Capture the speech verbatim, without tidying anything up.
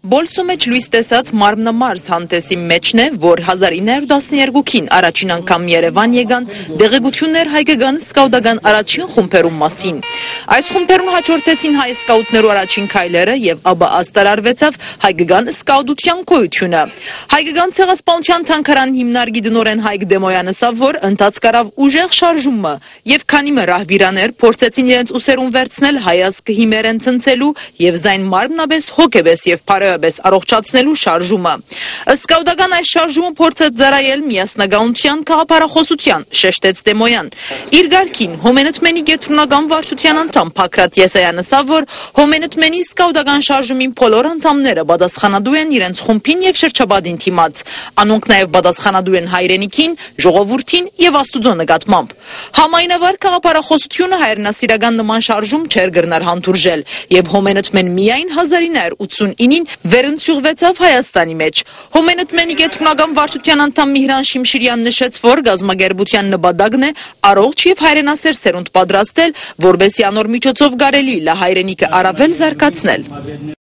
Բոլսո մեջ լույս տեսած մարմնամարզ հանդեսի մեջն է, որ հազար ինը հարյուր տասներկուին առաջին անգամ Երևան եկան դեղեցություններ հայկական սկաուտական առաջին խումբերում մասին։ Այս խումբերուն հաջորդեցին հայ սկաուտներու առաջին քայլերը եւ ապա աստարարվեցավ հայկական սկաուտության գոյությունը։ Հայկական ցեղասպանության թանգարան հիմնարկի դնորեն Հայկ Դեմոյանը ասավ, որ ընթաց կարավ ուժեղ շարժումը եւ քանի մը ռահվիրաներ փորձեցին իրենց ուսերուն վերցնել հայազգ հիմերեն ցնցելու եւ զայն մարմնաբես հոգեբես եւ բարոյաբես առողջացնելու շարժումը։ Սկաուտական այս շարժումը փորձեց ծառայել միասնականության քաղաքապարախոսության, շեշտեց Դեմոյան։ Իր գարքին Հոմենտմենի գետրոնական վարչության անդամ Փակրատ Եսայանն ասավ, որ Հոմենտմենի սկաուտական շարժումին բոլոր անդամները պատասխանատու են իրենց խումբին եւ շրջապատին թիմած։ Անոնք նաեւ պատասխանատու են հայրենիքին, ժողովրդին եւ Աստուծո նկատմամբ։ Համայնավար քաղաքապարախոսությունը հայրենասիրական նման շարժում չէր գրնար հանդուրժել եւ Հոմենտմեն միայն հազար ինը հարյուր ութսունինին վերընծյուղվեցավ Հայաստանի մեջ։ Հոմենտմենի գետրոնական վարչության անդամ Միհրան Շիմշիրյանն նշեց, որ գազագերբության նպատակն է առողջ եւ հայրենասեր սերունդ պատրաստել, որբեսի անոր միջոցով կարելի լա հայրենիքը առավել զարգացնել։